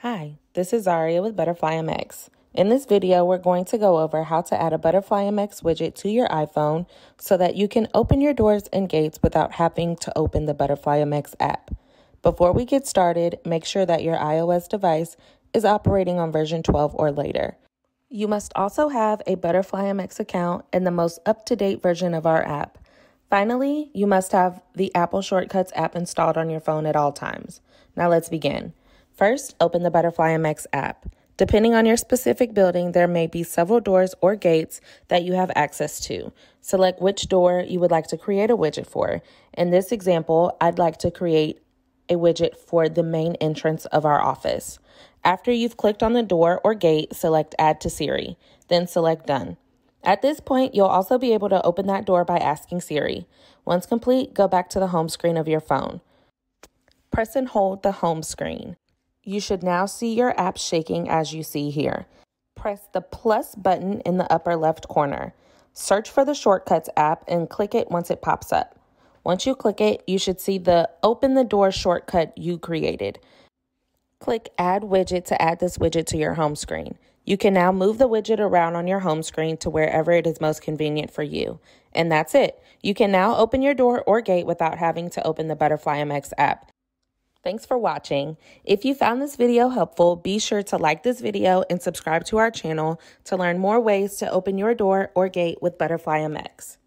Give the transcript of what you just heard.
Hi, this is Zaria with ButterflyMX. In this video, we're going to go over how to add a ButterflyMX widget to your iPhone so that you can open your doors and gates without having to open the ButterflyMX app. Before we get started, make sure that your iOS device is operating on version 12 or later. You must also have a ButterflyMX account and the most up-to-date version of our app. Finally, you must have the Apple Shortcuts app installed on your phone at all times. Now let's begin. First, open the ButterflyMX app. Depending on your specific building, there may be several doors or gates that you have access to. Select which door you would like to create a widget for. In this example, I'd like to create a widget for the main entrance of our office. After you've clicked on the door or gate, select Add to Siri, then select Done. At this point, you'll also be able to open that door by asking Siri. Once complete, go back to the home screen of your phone. Press and hold the home screen. You should now see your app shaking as you see here. Press the plus button in the upper left corner. Search for the Shortcuts app and click it once it pops up. Once you click it, you should see the Open the Door shortcut you created. Click Add Widget to add this widget to your home screen. You can now move the widget around on your home screen to wherever it is most convenient for you. And that's it. You can now open your door or gate without having to open the ButterflyMX app. Thanks for watching. If you found this video helpful, be sure to like this video and subscribe to our channel to learn more ways to open your door or gate with ButterflyMX.